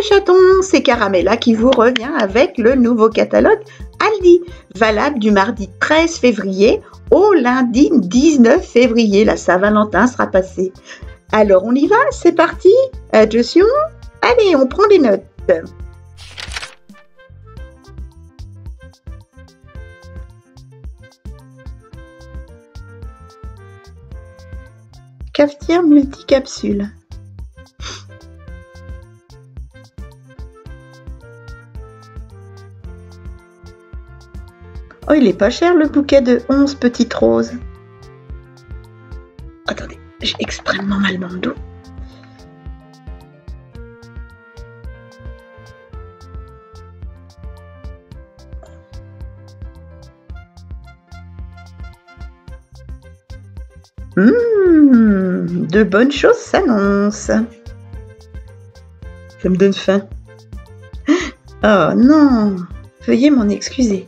chatons, c'est Caramella qui vous revient avec le nouveau catalogue Aldi, valable du mardi 13 février au lundi 19 février. La Saint-Valentin sera passée. Alors on y va, c'est parti. Attention, allez, on prend des notes. Cafetière multicapsule. Oh, il est pas cher le bouquet de 11 petites roses. Attendez, j'ai extrêmement mal dans le dos. De bonnes choses s'annoncent. Ça me donne faim. Oh non, veuillez m'en excuser.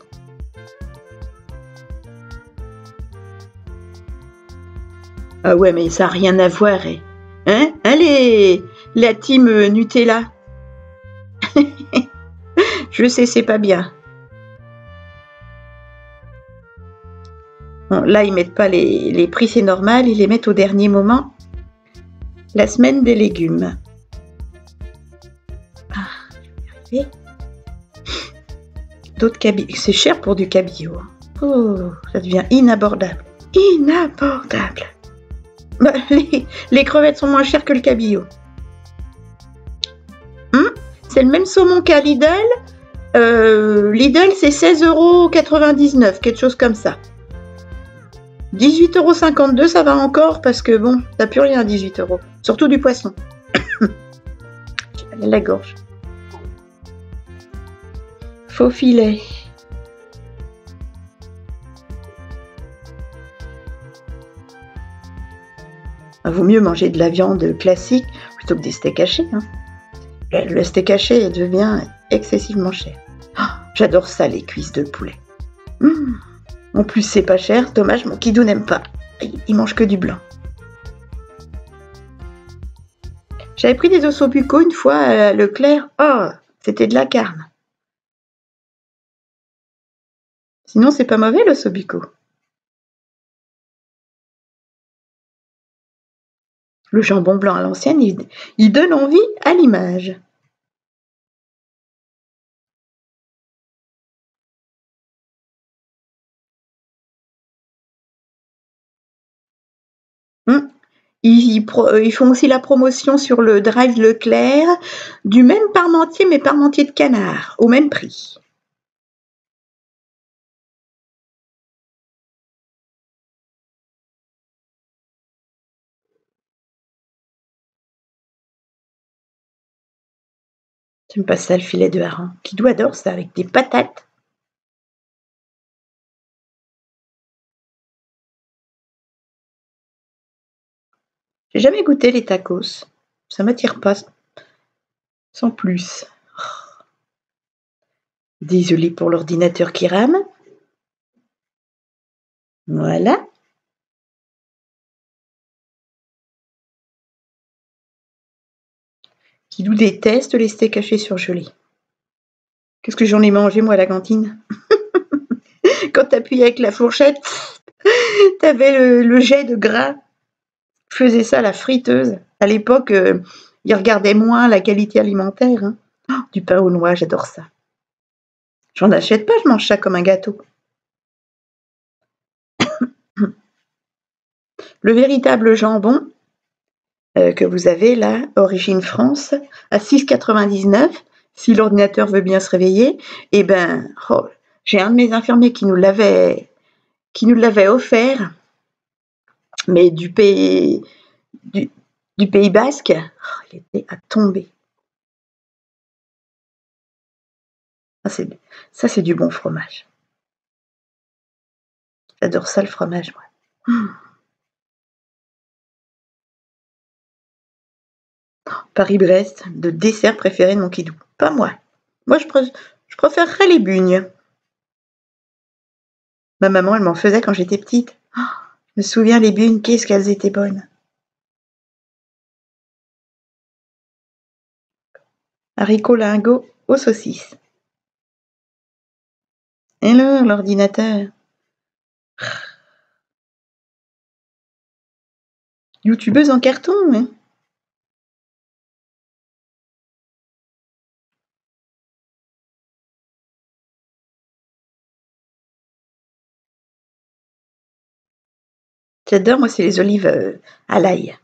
Ah ouais, mais ça n'a rien à voir. Hein? Allez, la team Nutella. Je sais, c'est pas bien. Bon, là, ils mettent pas les prix, c'est normal. Ils les mettent au dernier moment. La semaine des légumes. Ah, je vais y arriver. D'autres cabillots. C'est cher pour du cabillaud. Oh, ça devient inabordable. Inabordable. Bah, les crevettes sont moins chères que le cabillaud. C'est le même saumon qu'à Lidl. Lidl, c'est 16,99 €, quelque chose comme ça. 18,52 €, ça va encore parce que bon, t'as plus rien à 18 €. Surtout du poisson. J'ai mal à la gorge. Faux filet. Vaut mieux manger de la viande classique plutôt que des steaks hachés. Hein. Le steak haché devient excessivement cher. Oh, j'adore ça, les cuisses de poulet. En plus, c'est pas cher. Dommage, mon Kidou n'aime pas. Il mange que du blanc. J'avais pris des ossobuco une fois à Leclerc. Oh, c'était de la carne. Sinon, c'est pas mauvais, l'ossobuco. Le jambon blanc à l'ancienne, il donne envie à l'image. Ils font aussi la promotion sur le drive Leclerc du même parmentier, mais parmentier de canard, au même prix. J'aime pas ça, le filet de hareng. Kidou adore ça, avec des patates. J'ai jamais goûté les tacos. Ça m'attire pas. Sans plus. Désolée pour l'ordinateur qui rame. Voilà. Kidou déteste les steaks hachés surgelés. Qu'est-ce que j'en ai mangé, moi, à la cantine? Quand t'appuyais avec la fourchette, t'avais le jet de gras. Je faisais ça à la friteuse. À l'époque, ils regardaient moins la qualité alimentaire. Hein. Oh, du pain aux noix, j'adore ça. J'en achète pas, je mange ça comme un gâteau. Le véritable jambon que vous avez là, Origine France, à 6,99 €, si l'ordinateur veut bien se réveiller, eh ben, oh, j'ai un de mes infirmiers qui nous l'avait offert, mais du Pays Basque. Oh, il était à tomber. Ça, c'est du bon fromage. J'adore ça, le fromage, moi. Paris-Brest, le dessert préféré de mon Kidou. Pas moi. Moi, je préférerais les bugnes. Ma maman, elle m'en faisait quand j'étais petite. Oh, je me souviens, les bugnes, qu'est-ce qu'elles étaient bonnes. Haricots lingots aux saucisses. Et alors, l'ordinateur? Youtubeuse en carton, hein? J'adore, moi, c'est les olives à l'ail.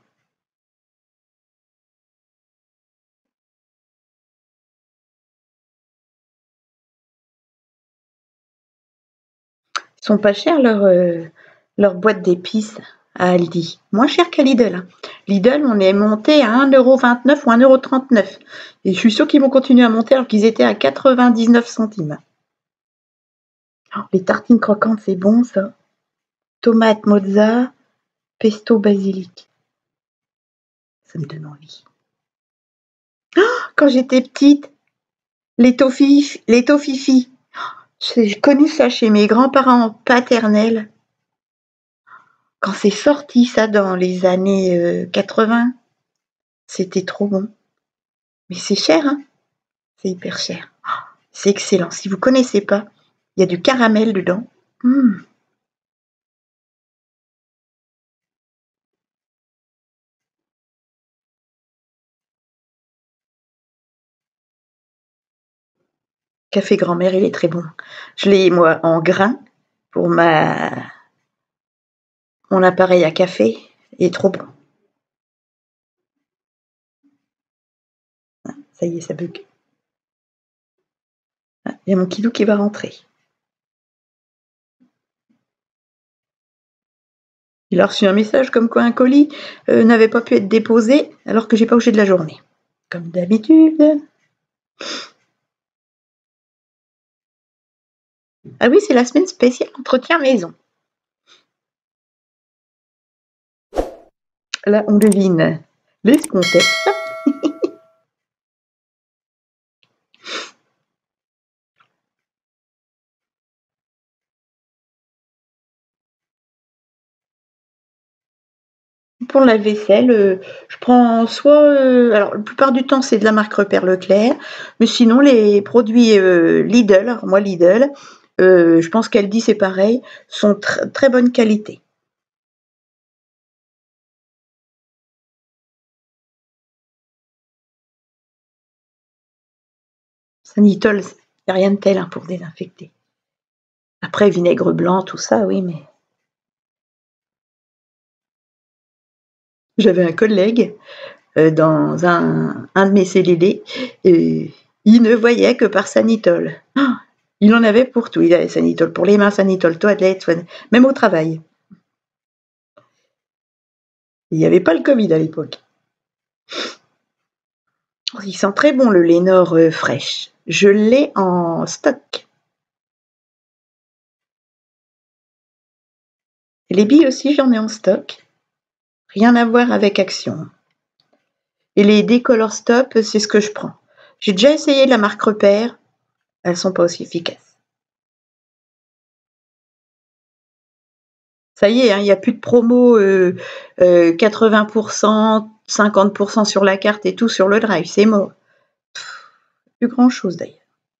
Ils sont pas chers, leurs boîtes d'épices à Aldi. Moins cher qu'à Lidl. Hein. Lidl, on est monté à 1,29 € ou 1,39 €. Et je suis sûre qu'ils vont continuer à monter alors qu'ils étaient à 99 centimes. Oh, les tartines croquantes, c'est bon, ça. Tomate mozza, pesto basilic. Ça me donne envie. Oh, quand j'étais petite, les tofifi. J'ai connu ça chez mes grands-parents paternels. Quand c'est sorti, ça, dans les années 80, c'était trop bon. Mais c'est cher, hein? C'est hyper cher. Oh, c'est excellent. Si vous connaissez pas, il y a du caramel dedans. Café grand-mère, il est très bon. Je l'ai, moi, en grain pour mon appareil à café. Il est trop bon. Ah, ça y est, ça bug. Ah, il y a mon kidou qui va rentrer. Il a reçu un message comme quoi un colis n'avait pas pu être déposé alors que j'ai pas bougé de la journée. Comme d'habitude. Ah oui, c'est la semaine spéciale entretien maison. Là, on devine l'escompette. Pour la vaisselle, je prends soit, alors la plupart du temps c'est de la marque Repère Leclerc, mais sinon les produits Lidl, alors moi Lidl, je pense qu'Aldi c'est pareil, sont très bonne qualité. Sanitol, il n'y a rien de tel hein, pour désinfecter. Après, vinaigre blanc, tout ça, oui, mais. J'avais un collègue dans un de mes CDD, il ne voyait que par Sanitol. Oh, il en avait pour tout. Il avait Sanitol pour les mains, Sanitol toilette, même au travail. Il n'y avait pas le Covid à l'époque. Oh, il sent très bon le Lénore fraîche. Je l'ai en stock. Et les billes aussi, j'en ai en stock. Rien à voir avec Action. Et les Décolor Stop, c'est ce que je prends. J'ai déjà essayé la marque Repère. Elles sont pas aussi efficaces. Ça y est, hein, il n'y a plus de promo 80%, 50% sur la carte et tout sur le drive. C'est mort. Plus grand chose d'ailleurs.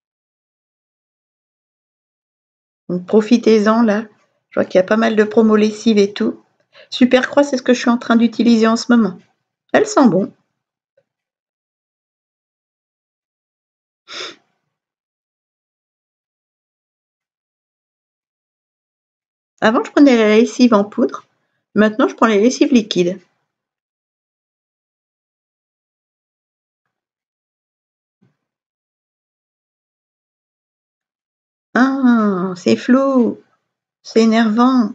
Donc profitez-en là. Je vois qu'il y a pas mal de promos lessives et tout. Supercroix, c'est ce que je suis en train d'utiliser en ce moment. Elles sont bon. Avant, je prenais la lessive en poudre. Maintenant, je prends les lessives liquides. Ah, c'est flou. C'est énervant.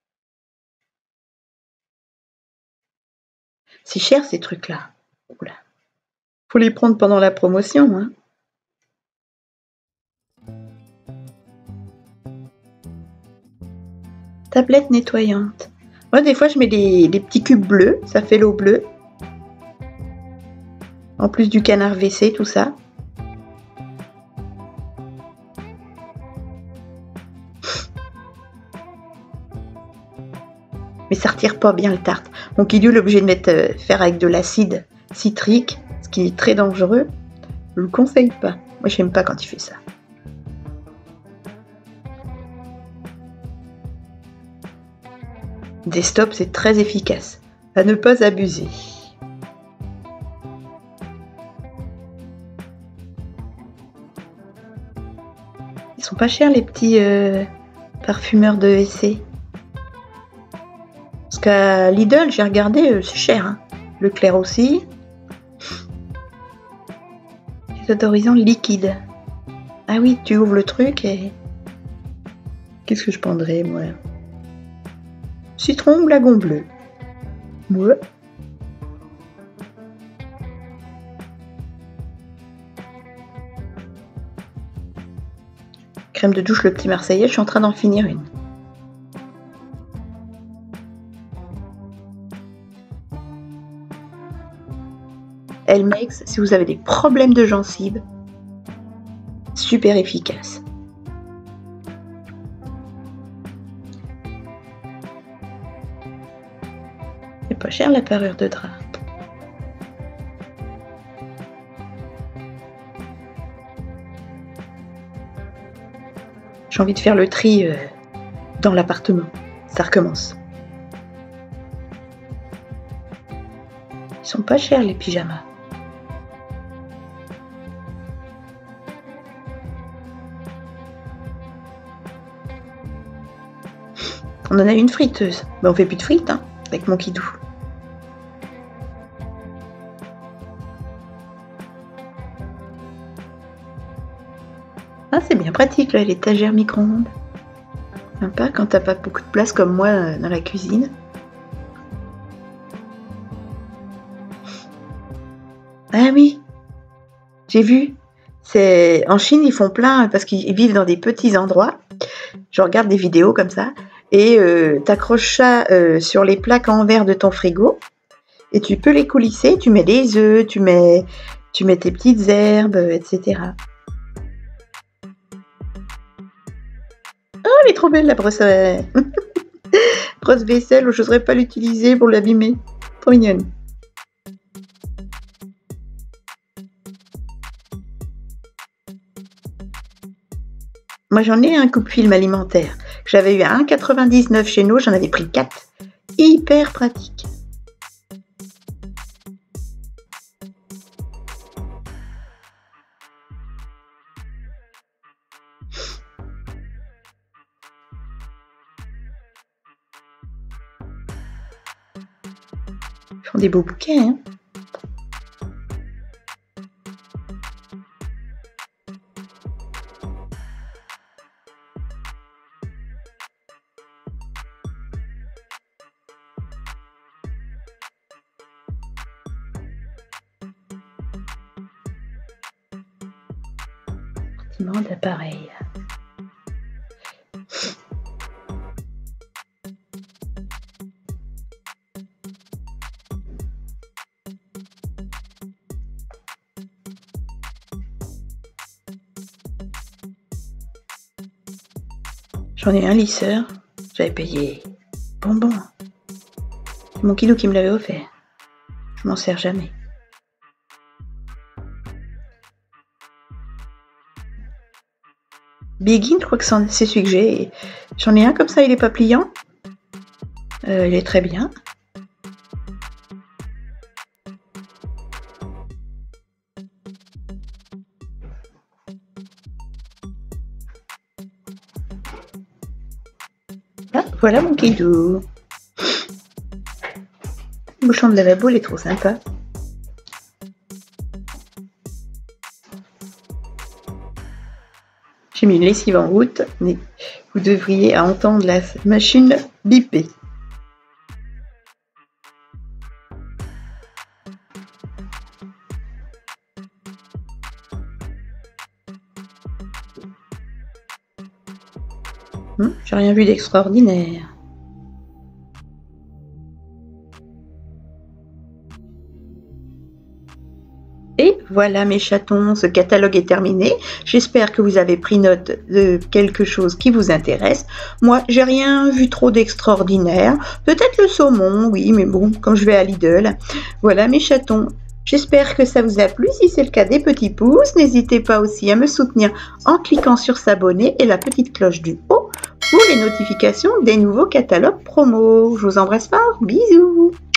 C'est cher ces trucs-là. Oula. Faut les prendre pendant la promotion, hein. Tablette nettoyante. Moi, des fois, je mets des petits cubes bleus. Ça fait l'eau bleue. En plus du canard WC, tout ça. Mais ça retire pas bien le tartre. Donc il est obligé de faire avec de l'acide citrique, ce qui est très dangereux. Je le conseille pas. Moi, j'aime pas quand il fait ça. Des stops, c'est très efficace. À ne pas abuser. Ils sont pas chers les petits parfumeurs de WC. Parce qu'à Lidl, j'ai regardé, c'est cher. Hein. Leclerc aussi. Odorisant liquide. Ah oui, tu ouvres le truc et... Qu'est-ce que je prendrais, moi? Citron ou lagon bleu? Ouais. Crème de douche, le petit Marseillais, je suis en train d'en finir une. Elmex, si vous avez des problèmes de gencives, super efficace. C'est pas cher la parure de drap. J'ai envie de faire le tri dans l'appartement. Ça recommence. Ils sont pas chers les pyjamas. On en a une friteuse. Mais on fait plus de frites hein, avec mon kidou. Ah, c'est bien pratique là, l'étagère micro-ondes. Sympa quand t'as pas beaucoup de place comme moi dans la cuisine. Ah oui, j'ai vu. C'est en Chine, ils font plein parce qu'ils vivent dans des petits endroits. Je regarde des vidéos comme ça. Et t'accroches ça sur les plaques en verre de ton frigo et tu peux les coulisser, tu mets des œufs, tu mets tes petites herbes, etc. Oh, elle est trop belle la brosse brosse vaisselle, je n'oserais pas l'utiliser pour l'abîmer. Trop mignonne. Moi j'en ai un coupe-film alimentaire. J'avais eu à 1,99 chez nous, j'en avais pris 4. Hyper pratique. Ils font des beaux bouquets, hein. D'appareil. J'en ai un lisseur, j'avais payé bonbon. C'est mon kidou qui me l'avait offert. Je m'en sers jamais. Begin, je crois que c'est celui que j'ai. J'en ai un comme ça, il est pas pliant. Il est très bien. Ah, voilà mon kidou. Le bouchon de lavabo, il est trop sympa. J'ai mis une lessive en route, mais vous devriez entendre la machine biper. J'ai rien vu d'extraordinaire. Et voilà mes chatons, ce catalogue est terminé. J'espère que vous avez pris note de quelque chose qui vous intéresse. Moi, j'ai rien vu trop d'extraordinaire. Peut-être le saumon, oui, mais bon, quand je vais à Lidl. Voilà mes chatons. J'espère que ça vous a plu. Si c'est le cas, des petits pouces. N'hésitez pas aussi à me soutenir en cliquant sur s'abonner et la petite cloche du haut pour les notifications des nouveaux catalogues promo. Je vous embrasse fort. Bisous.